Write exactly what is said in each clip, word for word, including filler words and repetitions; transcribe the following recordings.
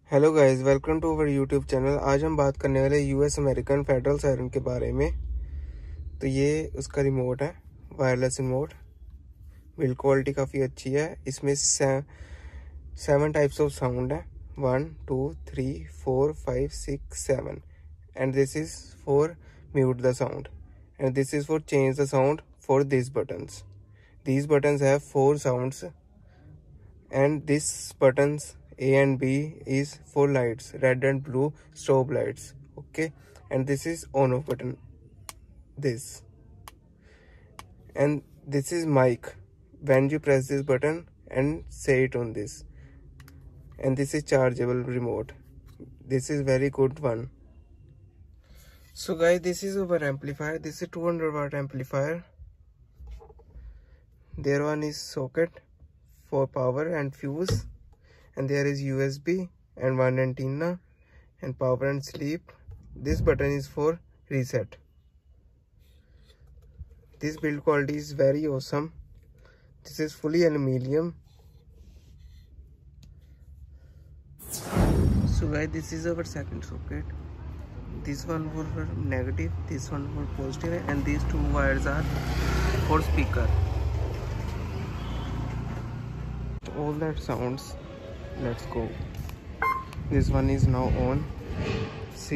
Hello guys, welcome to our YouTube channel. आज हम बात करने वाले यूएस अमेरिकन फेडरल सायरन के बारे में। तो ये उसका रिमोट है, वायरलेस रिमोट। बिल्ड क्वालिटी काफ़ी अच्छी है। इसमें से, सेवन टाइप्स ऑफ साउंड है, one two three four five six seven. And this is for mute the sound and this is for change the sound for this buttons. These buttons have four sounds and this buttons A and B is for lights, red and blue strobe lights. Okay, and this is on off button, this, and this is mic when you press this button and say it on this, and this is chargeable remote. This is very good one. So guys, this is our amplifier. This is two hundred watt amplifier. There one is socket for power and fuse, and there is U S B and one antenna and power and sleep. This button is for reset. This build quality is very awesome. This is fully aluminium. So guys, this is our second socket. This one for negative, this one for positive, and these two wires are for speaker. All that sounds, let's go. This one is now on. See,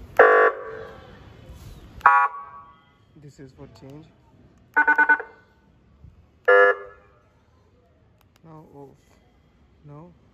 this is for change. Now off. Now